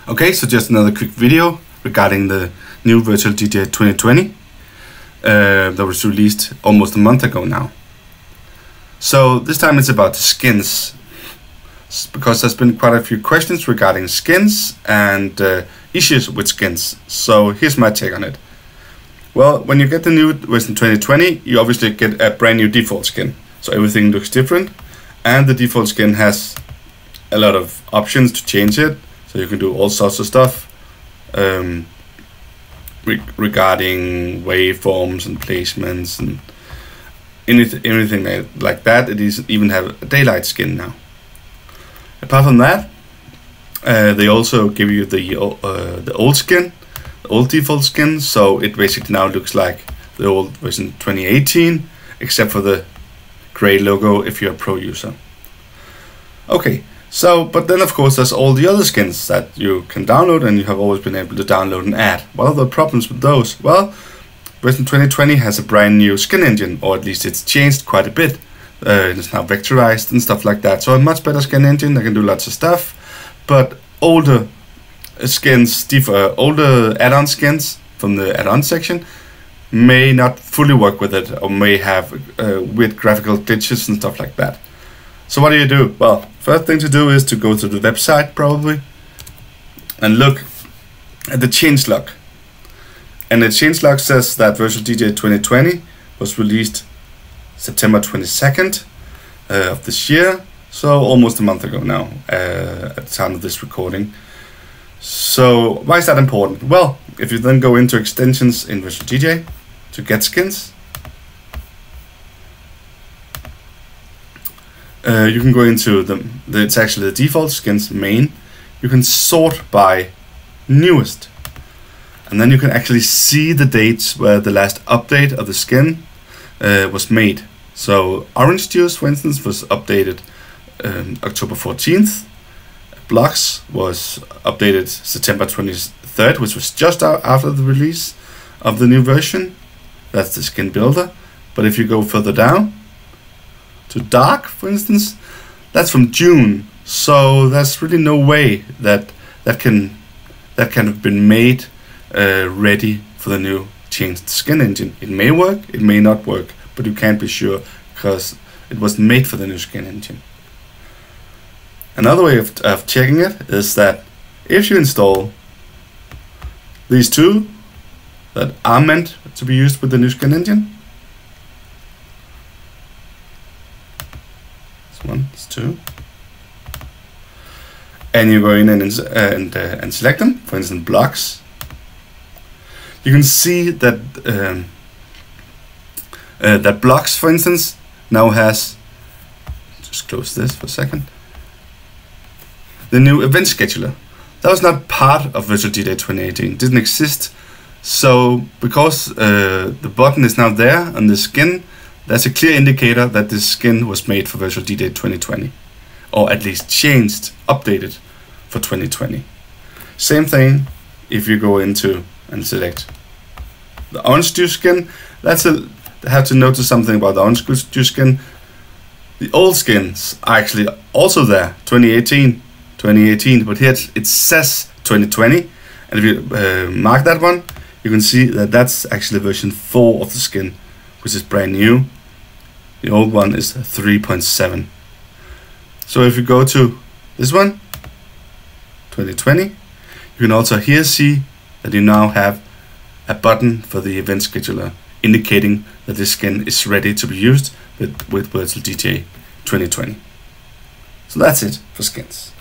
Okay, so just another quick video regarding the new VDJ2020 that was released almost a month ago now. So this time it's about the skins, because there's been quite a few questions regarding skins and issues with skins. So here's my take on it. Well, when you get the new version 2020, you obviously get a brand new default skin. So everything looks different, and the default skin has a lot of options to change it. So you can do all sorts of stuff regarding waveforms and placements and anything like that. It even have a daylight skin now. Apart from that, they also give you the old skin, the old default skin. So it basically now looks like the old version 2018, except for the gray logo if you're a pro user. Okay. So, but then of course there's all the other skins that you can download and you have always been able to download and add. What are the problems with those? Well, version 2020 has a brand new skin engine, or at least it's changed quite a bit. It's now vectorized and stuff like that. So a much better skin engine that can do lots of stuff. But older skins, older add-on skins from the add-on section may not fully work with it, or may have weird graphical glitches and stuff like that. So what do? Well, first thing to do is to go to the website probably and look at the changelog. And the changelog says that VDJ2020 was released September 22nd of this year, so almost a month ago now at the time of this recording. So why is that important? Well, if you then go into extensions in VDJ to get skins, you can go into it's actually the default skins main. You can sort by newest, and then you can actually see the dates where the last update of the skin was made. So Orange Juice, for instance, was updated October 14th. Blocks was updated September 23rd, which was just after the release of the new version. That's the skin builder. But if you go further down to dark, for instance, that's from June. So there's really no way that can have been made ready for the new changed skin engine. It may work, it may not work, but you can't be sure because it wasn't made for the new skin engine. Another way of checking it is that if you install these two that are meant to be used with the new skin engine, one, it's two, and you go in and select them, for instance blocks, you can see that that blocks, for instance, now has, just close this for a second, the new event scheduler. That was not part of VDJ2018, didn't exist. So because the button is now there on the skin, that's a clear indicator that this skin was made for VDJ2020, or at least changed, updated for 2020. Same thing if you go into and select the Orange Juice skin. Have to notice something about the Orange Juice skin. The old skins are actually also there, 2018, but here it says 2020, and if you mark that one, you can see that that's actually version 4 of the skin, which is brand new. The old one is 3.7. So if you go to this one, 2020, you can also here see that you now have a button for the event scheduler, indicating that this skin is ready to be used with VDJ2020. So that's it for skins.